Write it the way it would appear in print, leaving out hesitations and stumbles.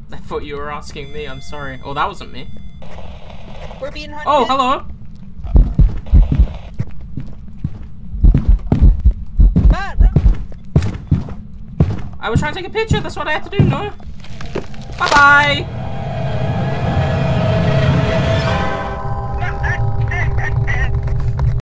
I thought you were asking me, I'm sorry. Oh, that wasn't me. We're being hunted. Oh, hello! Matt, I was trying to take a picture, that's what I had to do, no? Bye-bye!